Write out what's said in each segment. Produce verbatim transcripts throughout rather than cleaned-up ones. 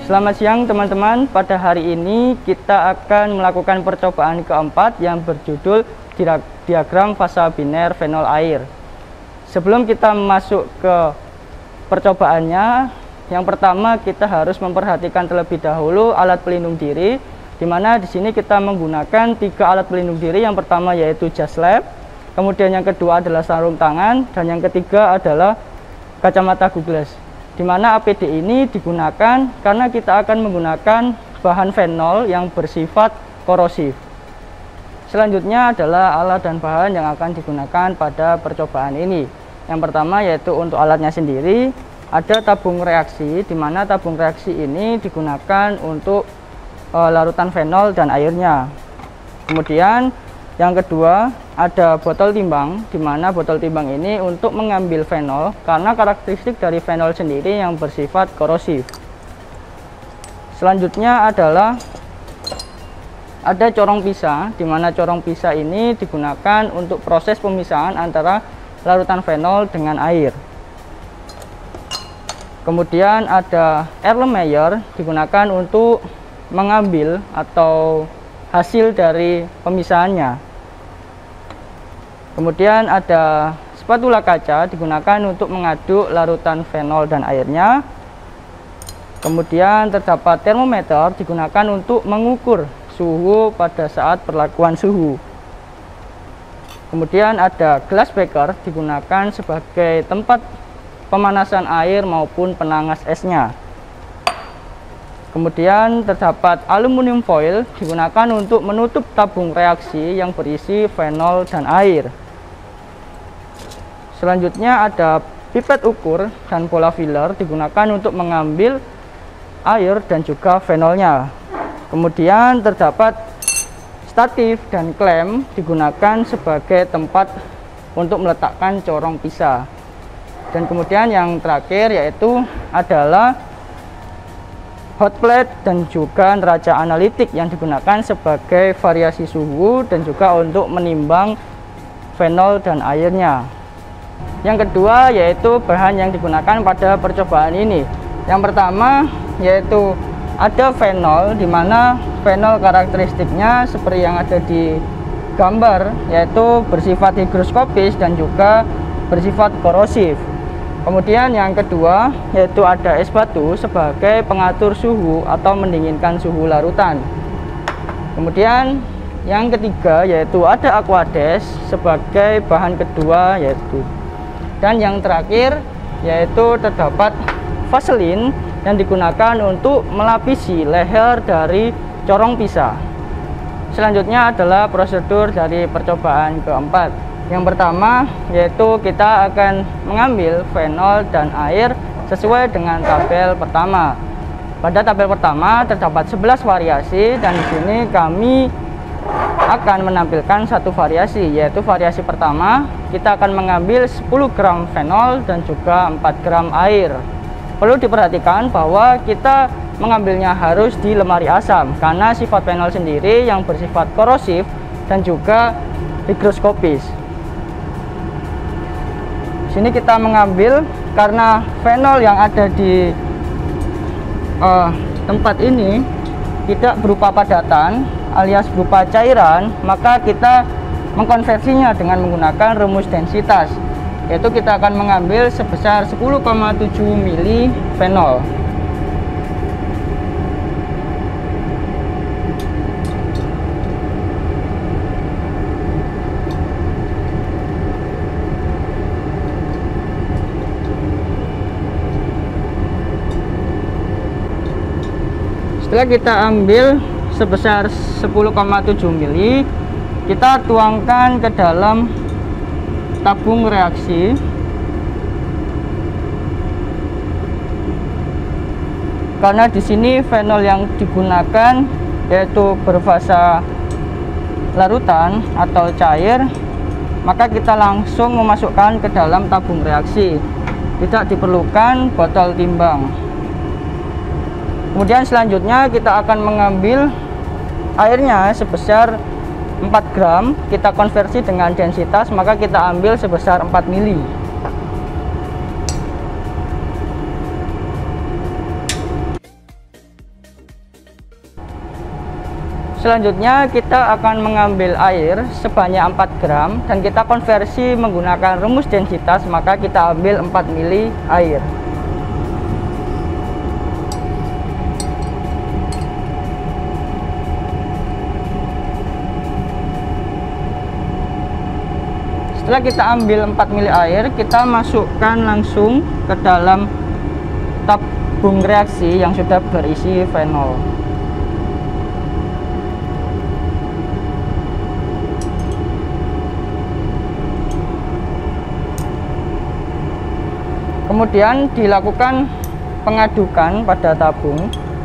Selamat siang teman-teman. Pada hari ini kita akan melakukan percobaan keempat yang berjudul diagram fasa biner fenol air. Sebelum kita masuk ke percobaannya, yang pertama kita harus memperhatikan terlebih dahulu alat pelindung diri, di mana di sini kita menggunakan tiga alat pelindung diri. Yang pertama yaitu jas lab, kemudian yang kedua adalah sarung tangan, dan yang ketiga adalah kacamata googles. Di mana A P D ini digunakan karena kita akan menggunakan bahan fenol yang bersifat korosif. Selanjutnya adalah alat dan bahan yang akan digunakan pada percobaan ini. Yang pertama yaitu untuk alatnya sendiri, ada tabung reaksi, di mana tabung reaksi ini digunakan untuk e, larutan fenol dan airnya. Kemudian yang kedua ada botol timbang, di mana botol timbang ini untuk mengambil fenol karena karakteristik dari fenol sendiri yang bersifat korosif. Selanjutnya adalah ada corong pisah, di mana corong pisah ini digunakan untuk proses pemisahan antara larutan fenol dengan air. Kemudian ada Erlenmeyer, digunakan untuk mengambil atau hasil dari pemisahannya. Kemudian ada spatula kaca, digunakan untuk mengaduk larutan fenol dan airnya. Kemudian terdapat termometer, digunakan untuk mengukur suhu pada saat perlakuan suhu. Kemudian ada glass beaker, digunakan sebagai tempat pemanasan air maupun penangas esnya. Kemudian terdapat aluminium foil, digunakan untuk menutup tabung reaksi yang berisi fenol dan air. Selanjutnya ada pipet ukur dan bola filler, digunakan untuk mengambil air dan juga fenolnya. Kemudian terdapat statif dan klem, digunakan sebagai tempat untuk meletakkan corong pisah. Dan kemudian yang terakhir yaitu adalah hot plate dan juga neraca analitik yang digunakan sebagai variasi suhu dan juga untuk menimbang fenol dan airnya. Yang kedua yaitu bahan yang digunakan pada percobaan ini. Yang pertama yaitu ada fenol, di mana fenol karakteristiknya seperti yang ada di gambar, yaitu bersifat higroskopis dan juga bersifat korosif. Kemudian yang kedua yaitu ada es batu sebagai pengatur suhu atau mendinginkan suhu larutan. Kemudian yang ketiga yaitu ada aquades sebagai bahan kedua yaitu. Dan yang terakhir yaitu terdapat vaselin yang digunakan untuk melapisi leher dari corong pisah. Selanjutnya adalah prosedur dari percobaan keempat. Yang pertama yaitu kita akan mengambil fenol dan air sesuai dengan tabel pertama. Pada tabel pertama terdapat sebelas variasi, dan di sini kami akan menampilkan satu variasi, yaitu variasi pertama kita akan mengambil sepuluh gram fenol dan juga empat gram air. Perlu diperhatikan bahwa kita mengambilnya harus di lemari asam karena sifat fenol sendiri yang bersifat korosif dan juga higroskopis. Sini kita mengambil karena fenol yang ada di uh, tempat ini tidak berupa padatan alias berupa cairan, maka kita mengkonversinya dengan menggunakan rumus densitas, yaitu kita akan mengambil sebesar sepuluh koma tujuh mili fenol. Setelah kita ambil sebesar sepuluh koma tujuh mili, kita tuangkan ke dalam tabung reaksi. Karena di sini fenol yang digunakan yaitu berfasa larutan atau cair, maka kita langsung memasukkan ke dalam tabung reaksi. Tidak diperlukan botol timbang. Kemudian selanjutnya kita akan mengambil airnya sebesar empat gram, kita konversi dengan densitas, maka kita ambil sebesar empat mili. Selanjutnya kita akan mengambil air sebanyak empat gram dan kita konversi menggunakan rumus densitas, maka kita ambil empat mili air. Setelah kita ambil empat mili air, kita masukkan langsung ke dalam tabung reaksi yang sudah berisi fenol. Kemudian dilakukan pengadukan pada tabung.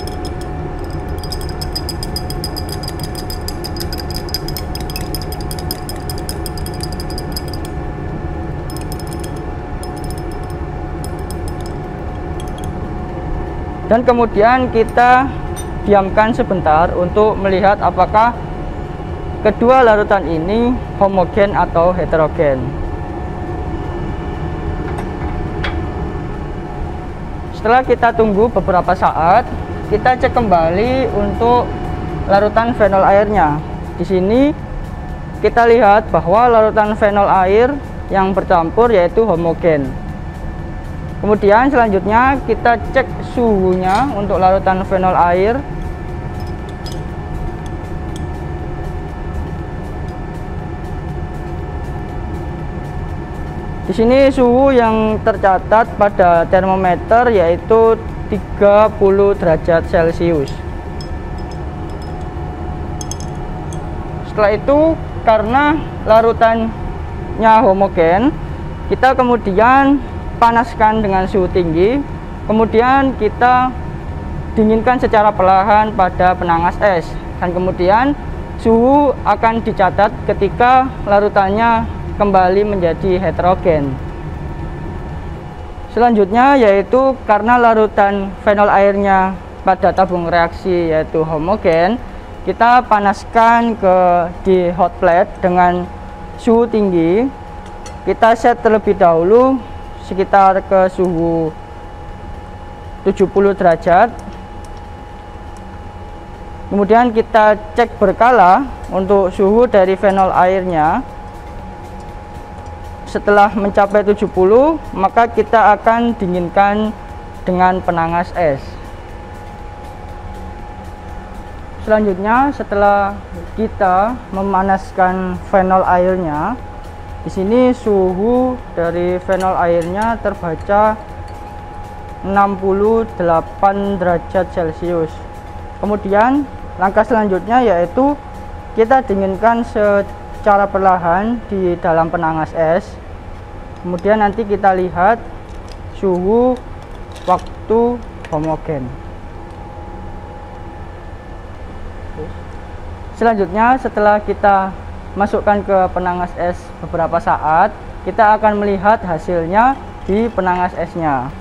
Dan kemudian kita diamkan sebentar untuk melihat apakah kedua larutan ini homogen atau heterogen. Setelah kita tunggu beberapa saat, kita cek kembali untuk larutan fenol airnya. Di sini kita lihat bahwa larutan fenol air yang bercampur yaitu homogen. Kemudian selanjutnya kita cek suhunya untuk larutan fenol air. Di sini suhu yang tercatat pada termometer yaitu tiga puluh derajat Celcius. Setelah itu, karena larutannya homogen, kita kemudian panaskan dengan suhu tinggi, kemudian kita dinginkan secara perlahan pada penangas es, dan kemudian suhu akan dicatat ketika larutannya kembali menjadi heterogen. Selanjutnya yaitu karena larutan fenol airnya pada tabung reaksi yaitu homogen, kita panaskan ke di hot plate dengan suhu tinggi. Kita set terlebih dahulu sekitar ke suhu tujuh puluh derajat. Kemudian kita cek berkala untuk suhu dari fenol airnya. Setelah mencapai tujuh puluh, maka kita akan dinginkan dengan penangas es. Selanjutnya, setelah kita memanaskan fenol airnya, di sini suhu dari fenol airnya terbaca enam puluh delapan derajat Celcius. Kemudian, langkah selanjutnya yaitu kita dinginkan secara perlahan di dalam penangas es. Kemudian nanti kita lihat suhu waktu homogen. Selanjutnya, setelah kita masukkan ke penangas es beberapa saat, kita akan melihat hasilnya di penangas esnya.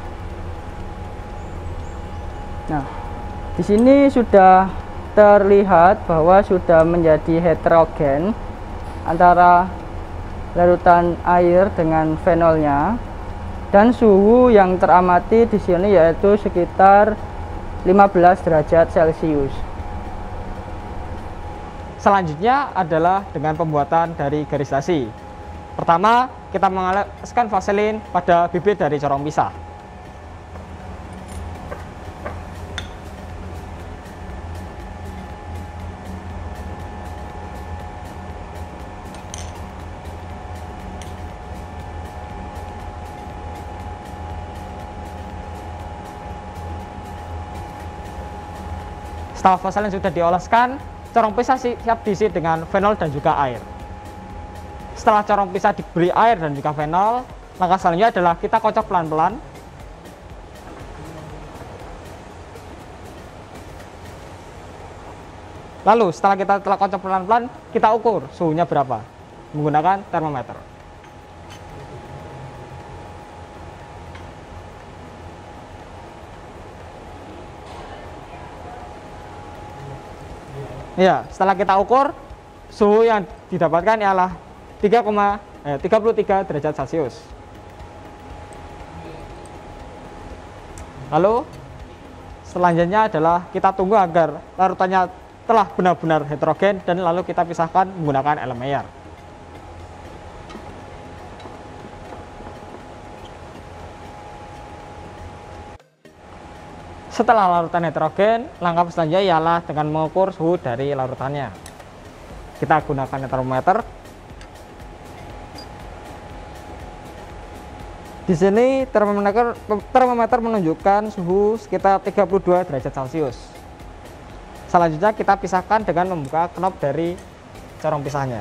Nah, di sini sudah terlihat bahwa sudah menjadi heterogen antara larutan air dengan fenolnya, dan suhu yang teramati di sini yaitu sekitar lima belas derajat Celcius. Selanjutnya adalah dengan pembuatan dari garis dasi. Pertama, kita mengoleskan vaselin pada bibit dari corong pisah. Setelah vaselin sudah dioleskan, corong pisah siap diisi dengan fenol dan juga air. Setelah corong pisah diberi air dan juga fenol, langkah selanjutnya adalah kita kocok pelan-pelan. Lalu setelah kita telah kocok pelan-pelan, kita ukur suhunya berapa menggunakan termometer. Ya, setelah kita ukur, suhu yang didapatkan ialah tiga puluh tiga derajat Celcius. Lalu selanjutnya adalah kita tunggu agar larutannya telah benar-benar heterogen dan lalu kita pisahkan menggunakan Erlenmeyer. Setelah larutan heterogen, langkah selanjutnya ialah dengan mengukur suhu dari larutannya. Kita gunakan termometer. Di sini termometer, termometer menunjukkan suhu sekitar tiga puluh dua derajat Celcius. Selanjutnya kita pisahkan dengan membuka knop dari corong pisahnya.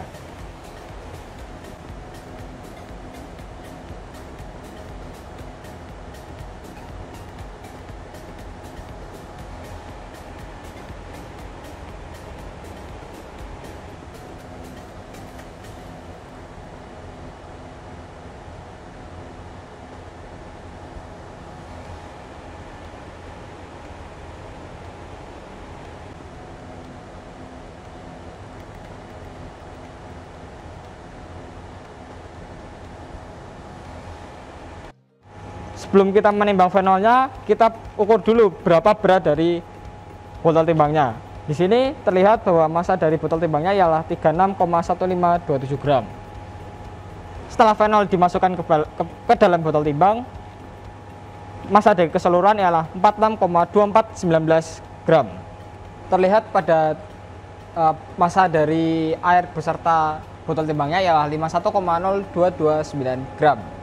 Sebelum kita menimbang fenolnya, kita ukur dulu berapa berat dari botol timbangnya. Di sini terlihat bahwa massa dari botol timbangnya ialah tiga puluh enam koma satu lima dua tujuh gram. Setelah fenol dimasukkan ke, ke, ke dalam botol timbang, massa dari keseluruhan ialah empat puluh enam koma dua empat satu sembilan gram. Terlihat pada uh, massa dari air beserta botol timbangnya ialah lima puluh satu koma nol dua dua sembilan gram.